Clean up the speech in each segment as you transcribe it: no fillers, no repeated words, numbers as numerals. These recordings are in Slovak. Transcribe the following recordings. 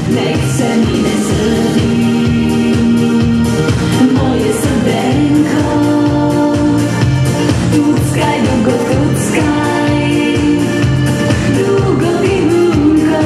nech se mi nezlobí. Moje srdenko, tuckaj, długo tuckaj, długo vihúnko.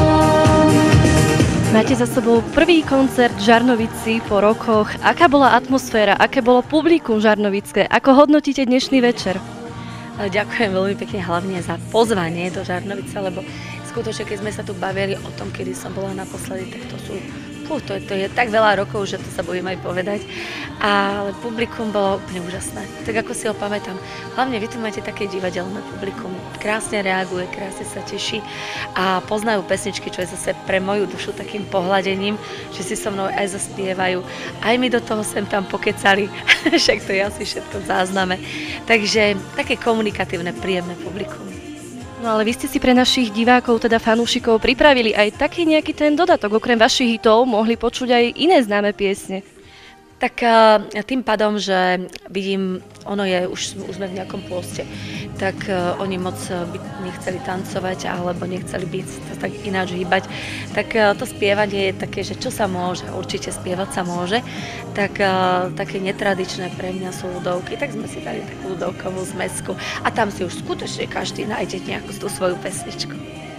Máte za sebou prvý koncert v Žarnovici po rokoch. Aká bola atmosféra, aké bolo publikum žarnovické? Ako hodnotíte dnešný večer? Ďakujem veľmi pekne hlavne za pozvanie do Žarnovice, lebo skutočne, keď sme sa tu bavili o tom, kedy som bola naposledy, tak to je tak veľa rokov, že to sa bojím aj povedať. Ale publikum bolo úplne úžasné. Tak ako si ho pamätám. Hlavne vy tu máte také divadelné publikum. Krásne reaguje, krásne sa teší a poznajú pesničky, čo je zase pre moju dušu takým pohľadením, že si so mnou aj zaspievajú. Aj mi do toho sem tam pokecali. Však to je asi všetko v zázname. Takže také komunikatívne, príjemné publikum. No ale vy ste si pre našich divákov, teda fanúšikov, pripravili aj taký nejaký ten dodatok. Okrem vašich hitov mohli počuť aj iné známe piesne. Tak tým pádom, že vidím, ono je, už sme v nejakom pôste, tak oni moc by nechceli tancovať alebo nechceli byť tak ináč hýbať. Tak to spievanie je také, že čo sa môže, určite spievať sa môže. Tak také netradičné pre mňa sú ľudovky, tak sme si dali takú ľudovkovú zmesku a tam si už skutočne každý nájde nejakú tú svoju pesničku.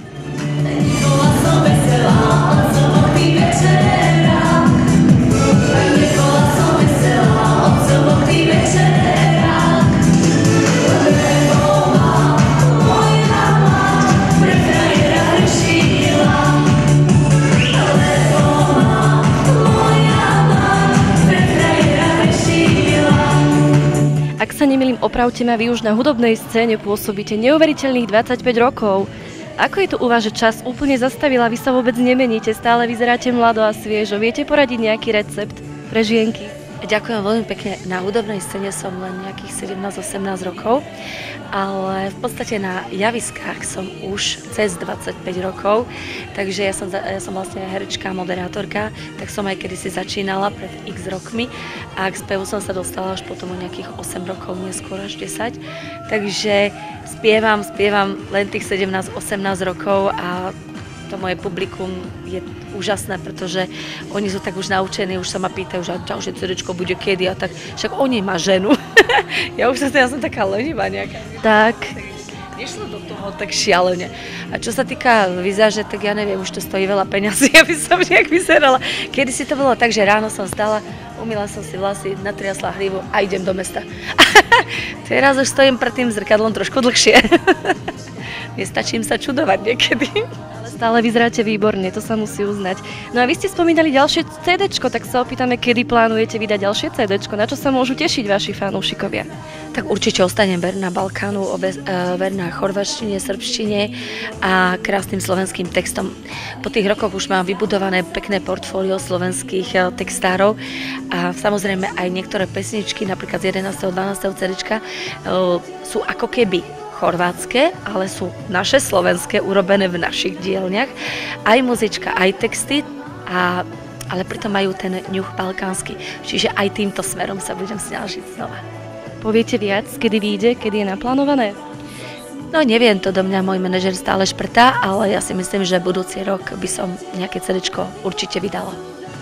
Ak sa nemýlim, opravte ma, vy už na hudobnej scéne pôsobíte neuveriteľných 25 rokov. Ako je to u vás, že čas úplne zastavila, vy sa vôbec nemeníte, stále vyzeráte mlado a sviežo. Viete poradiť nejaký recept pre žienky? Ďakujem veľmi pekne. Na hudobnej scéne som len nejakých 17-18 rokov, ale v podstate na javiskách som už cez 25 rokov, takže ja som vlastne herečka, moderátorka, tak som aj kedysi začínala pred x rokmi a k spevu som sa dostala až potom o nejakých 8 rokov, neskôr až 10. Takže spievam len tých 17-18 rokov a to moje publikum je úžasné, pretože oni sú tak už naučení, už sa ma pýtajú, že ďalšie CD-čko bude kedy a tak, však oni ma ženu. Ja som taká lenivá nejaká. Tak. Nešlo do toho tak šialene. A čo sa týka vizáže, tak ja neviem, už to stojí veľa peňazí, aby som nejak vyzerala. Kedy si to bolo tak, že ráno som stala, umýla som si vlasy, natriasla hrivu a idem do mesta. Teraz už stojím pred tým zrkadlom trošku dlhšie. Nestačím sa čudovať niekedy. Stále vyzeráte výborne, to sa musí uznať. No a vy ste spomínali ďalšie CDčko, tak sa opýtame, kedy plánujete vydať ďalšie CDčko, na čo sa môžu tešiť vaši fanúšikovia? Tak určite ostanem verná Balkánu, verná chorvačtine, srbštine a krásnym slovenským textom. Po tých rokoch už mám vybudované pekné portfólio slovenských textárov a samozrejme aj niektoré pesničky, napríklad z 11. 12. CDčka, sú ako keby chorvátske, ale sú naše slovenské, urobené v našich dielniach. Aj muzička, aj texty, ale pritom majú ten ňuch balkánsky. Čiže aj týmto smerom sa budem snažiť znova. Poviete viac, kedy vyjde, kedy je naplánované? No neviem, to do mňa môj manažer stále šprtá, ale ja si myslím, že budúci rok by som nejaké CDčko určite vydala.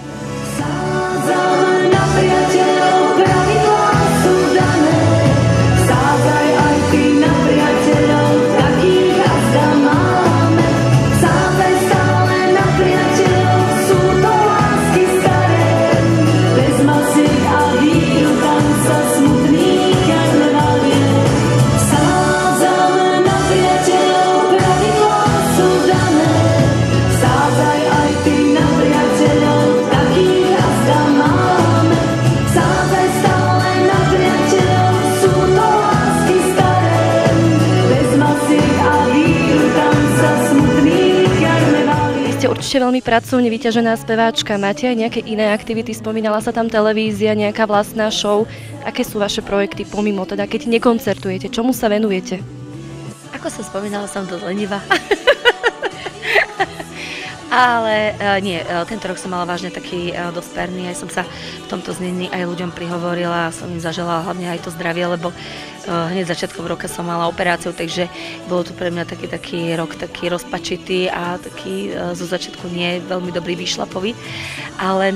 Určite veľmi pracovne vyťažená speváčka. Máte aj nejaké iné aktivity? Spomínala sa tam televízia, nejaká vlastná show. Aké sú vaše projekty pomimo, teda keď nekoncertujete? Čomu sa venujete? Ako som spomínala, som dosť lenivá. Ale nie, tento rok som mala vážne taký dosť perný, aj som sa v tomto znení aj ľuďom prihovorila a som im zaželala hlavne aj to zdravie, lebo hneď začiatkom roka som mala operáciu, takže bolo to pre mňa taký rok taký rozpačitý a taký zo začiatku nie veľmi dobrý výšlapový, ale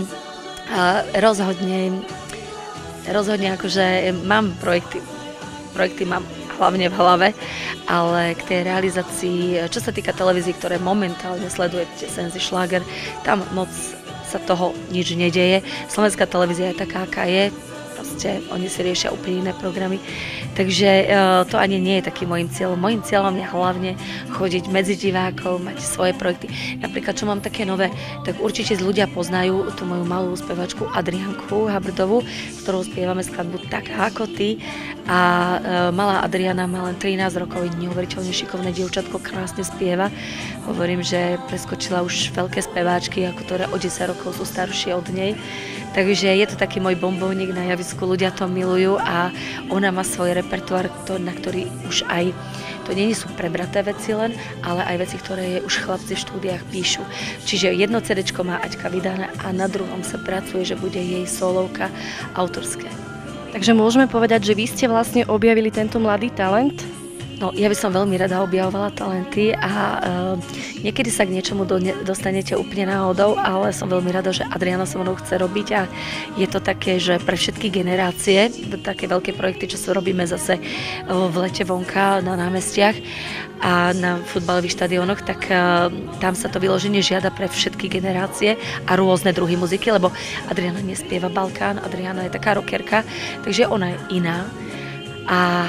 rozhodne akože mám projekty mám hlavne v hlave, ale k tej realizácii, čo sa týka televízií, ktoré momentálne sledujete, Senzi Šláger, tam moc sa toho nič nedeje. Slovenská televízia je taká, aká je, proste oni si riešia úplne iné programy, takže to ani nie je taký môjim cieľom. Mojím cieľom je hlavne chodiť medzi divákov, mať svoje projekty. Napríklad, čo mám také nové, tak určite ľudia poznajú tú moju malú spevačku Adrianku Habrdovú, s ktorou spievame skladbu Taká ako ty. A malá Adriana má len 13 rokov, je neuveriteľne šikovné dievčatko, krásne spieva. Hovorím, že preskočila už veľké speváčky, ako ktoré o 10 rokov sú staršie od nej. Takže je to taký môj bombónik na javisku, ľudia to milujú a ona má svoj repertoár, na ktorý už aj, to nie sú prebraté veci len, ale aj veci, ktoré už chlapci v štúdiách píšu. Čiže jedno CDčko má Aťka vydané a na druhom sa pracuje, že bude jej solovka autorské. Takže môžeme povedať, že vy ste vlastne objavili tento mladý talent? No, ja by som veľmi rada objavovala talenty a niekedy sa k niečomu dostanete úplne náhodou, ale som veľmi rada, že Adriana so mnou chce robiť a je to také, že pre všetky generácie, také veľké projekty, čo sa robíme zase v lete vonka na námestiach a na futbalových štadiónoch, tak tam sa to vyloženie žiada pre všetky generácie a rôzne druhy muziky, lebo Adriana nespieva Balkán, Adriana je taká rockerka, takže ona je iná. A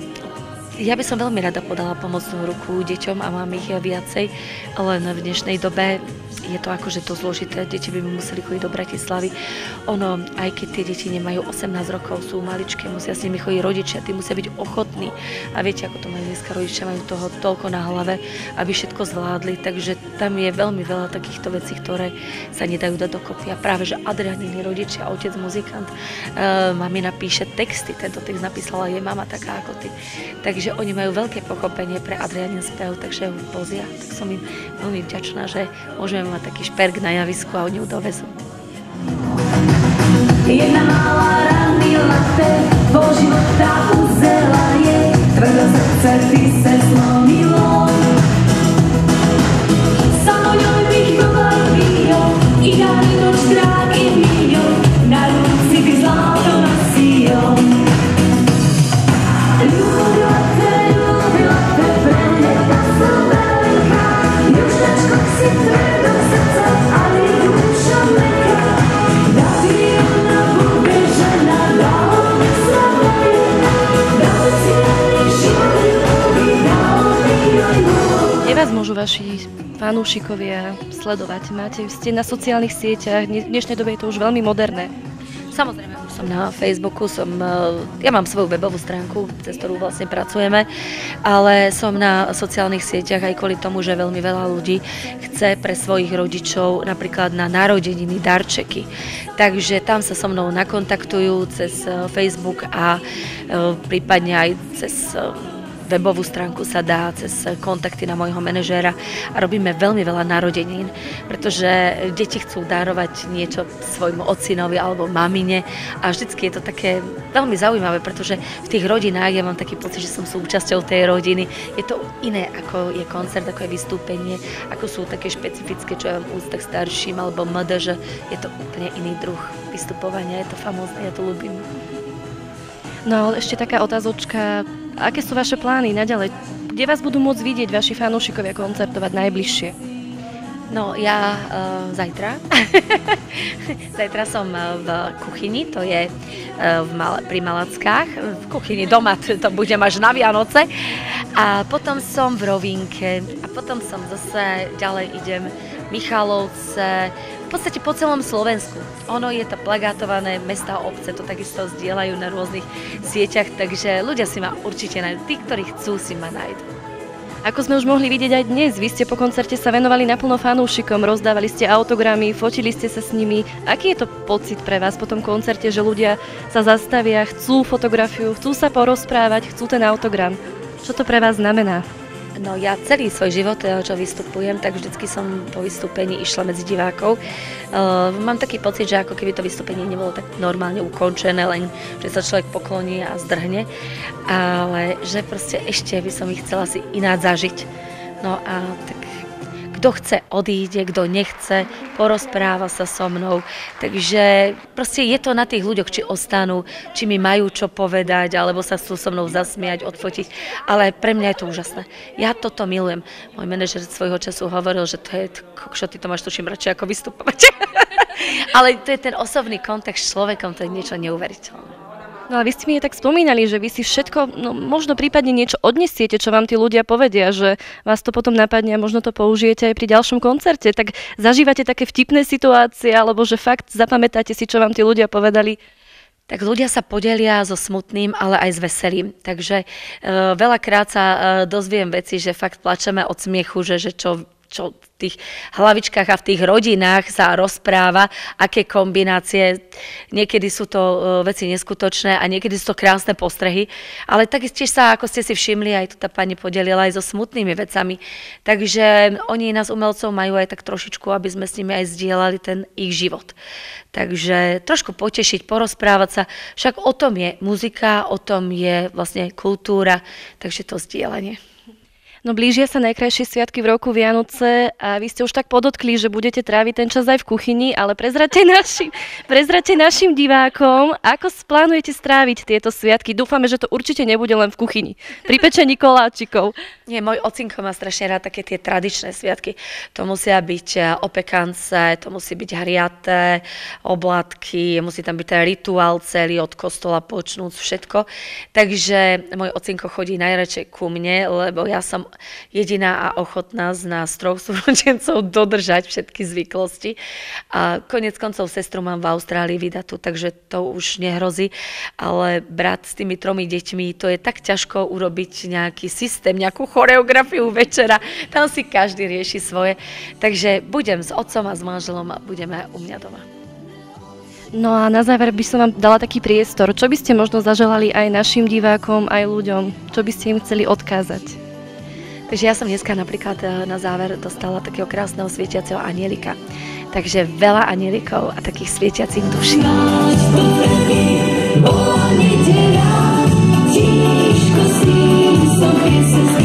ja by som veľmi rada podala pomocnú ruku deťom a mám ich viacej, len v dnešnej dobe je to akože to zložité, deti by mi museli chodiť do Bratislavy. Ono, aj keď tie deti nemajú 18 rokov, sú maličké, musia s nimi chodiť rodičia, tí musia byť ochotní. A viete, ako to majú dneska rodičia, majú toho toľko na hlave, aby všetko zvládli, takže tam je veľmi veľa takýchto vecí, ktoré sa nedajú dať dokopy. A práve, že Adrianiny rodičia, otec muzikant, mami napíše texty, tento text napísala jej mama taká ako ty. Takže oni majú veľké pochopenie pre Adrianin spev, takže ju vozia. Tak som im veľmi vďačná, že môžeme mať taký šperk na javisku a oni ju dovezú. Jedna malá ranný latte, tvoj život tá uzela je, tvrdo srdce ty se zlomilo. Samo ňoj bych koval víno, i dali noč dráky míňo, na ruci by zlato nosíjo. Ľubi latte, pre mňa tá som veľká, južnačko si tvrdo srdce, ale duša meká. Kde vás môžu vaši fanúšikovia sledovať? Ste na sociálnych sieťach, v dnešnej dobe je to už veľmi moderné. Samozrejme, už som na Facebooku, ja mám svoju webovú stránku, cez ktorú vlastne pracujeme, ale som na sociálnych sieťach aj kvôli tomu, že veľmi veľa ľudí chce pre svojich rodičov napríklad na narodeniny darčeky. Takže tam sa so mnou nakontaktujú cez Facebook a prípadne aj cez webovú stránku sa dá, cez kontakty na môjho manažéra a robíme veľmi veľa narodenín, pretože deti chcú darovať niečo svojmu ocinovi alebo mamine a vždycky je to také veľmi zaujímavé, pretože v tých rodinách ja mám taký pocit, že som súčasťou tej rodiny. Je to iné, ako je koncert, ako je vystúpenie, ako sú také špecifické, čo ja mám úcta k starším alebo že je to úplne iný druh vystupovania, je to famózne, ja to ľúbim. No ale ešte taká otázočka, aké sú vaše plány naďalej? Kde vás budú môcť vidieť vaši fanúšikovia koncertovať najbližšie? No ja zajtra. Zajtra som v kuchyni, to je pri Malackách. V kuchyni doma, to budem až na Vianoce. A potom som v Rovinke a potom som zase ďalej idem Michalovce, v podstate po celom Slovensku. Ono je to plagátované, mestá a obce to takisto zdieľajú na rôznych sieťach, takže ľudia si ma určite nájdu. Tí, ktorí chcú, si ma nájdu. Ako sme už mohli vidieť aj dnes, vy ste po koncerte sa venovali naplno fanúšikom, rozdávali ste autogramy, fotili ste sa s nimi. Aký je to pocit pre vás po tom koncerte, že ľudia sa zastavia, chcú fotografiu, chcú sa porozprávať, chcú ten autogram? Čo to pre vás znamená? No ja celý svoj život, čo vystupujem, tak vždycky som po vystúpení išla medzi divákov. Mám taký pocit, že ako keby to vystúpenie nebolo tak normálne ukončené, len že sa človek pokloní a zdrhne, ale že proste ešte by som ich chcela si ináč zažiť. No a tak kto chce, odíde, kto nechce, porozpráva sa so mnou. Takže proste je to na tých ľuďoch, či ostanú, či mi majú čo povedať, alebo sa chcú so mnou zasmiať, odfotiť. Ale pre mňa je to úžasné. Ja toto milujem. Môj manažer svojho času hovoril, že to je, čo ty to máš tuším radšej ako vystupovať. Ale to je ten osobný kontakt s človekom, to je niečo neuveriteľné. No a vy ste mi tak spomínali, že vy si všetko, no možno prípadne niečo odnesiete, čo vám tí ľudia povedia, že vás to potom napadne a možno to použijete aj pri ďalšom koncerte. Tak zažívate také vtipné situácie, alebo že fakt zapamätáte si, čo vám tí ľudia povedali? Tak ľudia sa podelia so smutným, ale aj s veselým. Takže veľakrát sa dozviem veci, že fakt plačeme od smiechu, že čo v tých hlavičkách a v tých rodinách sa rozpráva, aké kombinácie. Niekedy sú to veci neskutočné a niekedy sú to krásne postrehy. Ale taktiež sa, ako ste si všimli, aj tu tá pani podelila aj so smutnými vecami. Takže oni nás umelcov majú aj tak trošičku, aby sme s nimi aj zdieľali ten ich život. Takže trošku potešiť, porozprávať sa. Však o tom je muzika, o tom je vlastne kultúra, takže to zdieľanie. No blížia sa najkrajšie sviatky v roku Vianoce a vy ste už tak podotkli, že budete tráviť ten čas aj v kuchyni, ale prezrate našim divákom, ako plánujete stráviť tieto sviatky. Dúfame, že to určite nebude len v kuchyni, pri pečení koláčikov. Nie, môj ocinko má strašne rád také tie tradičné sviatky. To musia byť opekance, to musí byť hriaté, oblátky, musí tam byť ten rituál celý od kostola počnúc všetko. Takže môj ocinko chodí najradšej ku mne, lebo ja som jediná a ochotná z nás troch súrodencov dodržať všetky zvyklosti. A konec koncov sestru mám v Austrálii vydatú, takže to už nehrozí. Ale brat s tými 3 deťmi, to je tak ťažko urobiť nejaký systém, nejakú choreografiu večera. Tam si každý rieši svoje. Takže budem s otcom a s manželom a budeme u mňa doma. No a na záver by som vám dala taký priestor. Čo by ste možno zaželali aj našim divákom, aj ľuďom? Čo by ste im chceli odkázať? Takže ja som dneska napríklad na záver dostala takého krásneho svietiaceho anielika. Takže veľa anielikov a takých svietiacich duší. Bola nedeľa, tiško s ním som